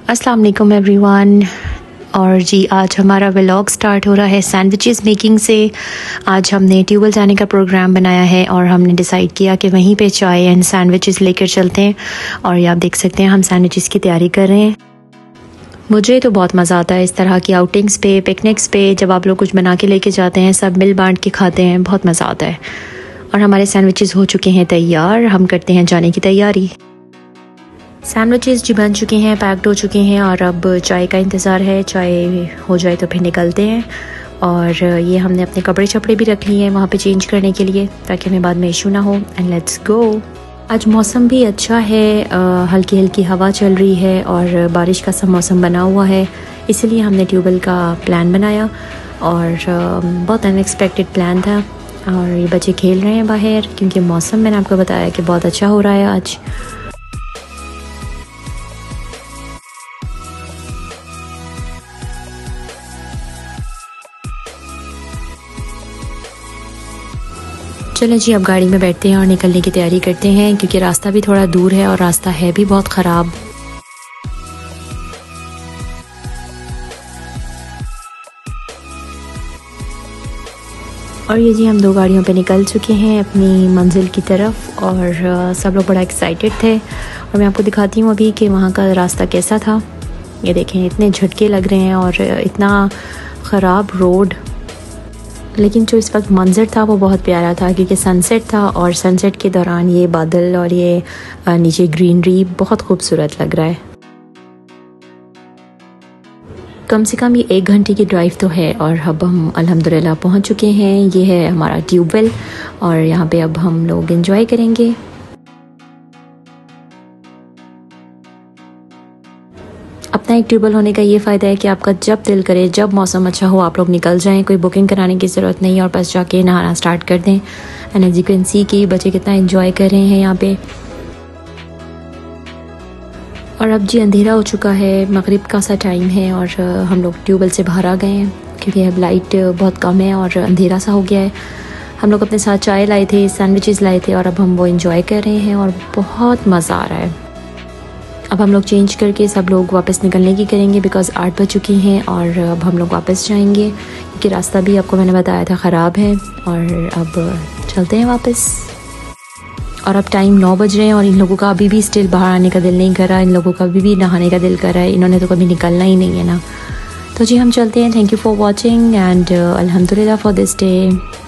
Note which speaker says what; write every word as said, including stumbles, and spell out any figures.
Speaker 1: अस्सलाम वालेकुम एवरीवन। और जी आज हमारा व्लॉग स्टार्ट हो रहा है सैंडविचेस मेकिंग से। आज हमने ट्यूबवेल जाने का प्रोग्राम बनाया है और हमने डिसाइड किया कि वहीं पे चाय एंड सैंडविचेस लेकर चलते हैं। और ये आप देख सकते हैं हम सैंडविचेस की तैयारी कर रहे हैं। मुझे तो बहुत मज़ा आता है इस तरह की आउटिंग्स पे, पिकनिक्स पे, जब आप लोग कुछ बना के लेके जाते हैं, सब मिल बांट के खाते हैं, बहुत मज़ा आता है। और हमारे सैंडविचेस हो चुके हैं तैयार, हम करते हैं जाने की तैयारी। सैंडविचेस जी बन चुके हैं, पैक्ड हो चुके हैं और अब चाय का इंतज़ार है। चाय हो जाए तो फिर निकलते हैं। और ये हमने अपने कपड़े छपड़े भी रख लिए हैं वहाँ पे चेंज करने के लिए, ताकि हमें बाद में इशू ना हो। And let's go. आज मौसम भी अच्छा है, हल्की हल्की हवा चल रही है और बारिश का सा मौसम बना हुआ है, इसलिए हमने ट्यूबवेल का प्लान बनाया। और बहुत अनएक्सपेक्टेड प्लान था। और ये बच्चे खेल रहे हैं बाहर, क्योंकि मौसम मैंने आपको बताया कि बहुत अच्छा हो रहा है आज। चलो जी अब गाड़ी में बैठते हैं और निकलने की तैयारी करते हैं, क्योंकि रास्ता भी थोड़ा दूर है और रास्ता है भी बहुत ख़राब। और ये जी हम दो गाड़ियों पे निकल चुके हैं अपनी मंजिल की तरफ। और सब लोग बड़ा एक्साइटेड थे। और मैं आपको दिखाती हूँ अभी कि वहाँ का रास्ता कैसा था। ये देखें, इतने झटके लग रहे हैं और इतना ख़राब रोड, लेकिन जो इस वक्त मंजर था वो बहुत प्यारा था, क्योंकि सनसेट था और सनसेट के दौरान ये बादल और ये नीचे ग्रीनरी बहुत खूबसूरत लग रहा है। कम से कम ये एक घंटे की ड्राइव तो है। और अब हम अल्हम्दुलिल्लाह पहुंच चुके हैं। ये है हमारा ट्यूबवेल और यहाँ पे अब हम लोग एंजॉय करेंगे। अपना एक ट्यूबवेल होने का ये फ़ायदा है कि आपका जब दिल करे, जब मौसम अच्छा हो, आप लोग निकल जाएं, कोई बुकिंग कराने की ज़रूरत नहीं, और बस जाके नहाना स्टार्ट कर दें। And as you can see कि बच्चे कितना एंजॉय कर रहे हैं यहाँ पे। और अब जी अंधेरा हो चुका है, मगरिब का सा टाइम है और हम लोग ट्यूबवेल से बाहर आ गए हैं, क्योंकि अब लाइट बहुत कम है और अंधेरा सा हो गया है। हम लोग अपने साथ चाय लाए थे, सैंडविचेस लाए थे और अब हम वो एंजॉय कर रहे हैं और बहुत मज़ा आ रहा है। अब हम लोग चेंज करके सब लोग वापस निकलने की करेंगे, बिकॉज़ आठ बज चुके हैं और अब हम लोग वापस जाएंगे, क्योंकि रास्ता भी आपको मैंने बताया था ख़राब है। और अब चलते हैं वापस। और अब टाइम नौ बज रहे हैं और इन लोगों का अभी भी स्टिल बाहर आने का दिल नहीं कर रहा। इन लोगों का अभी भी नहाने का दिल कर रहा है। इन्होंने तो कभी निकलना ही नहीं है ना। तो जी हम चलते हैं। Thank you for watching and अल्हम्दुलिल्लाह फॉर दिस डे।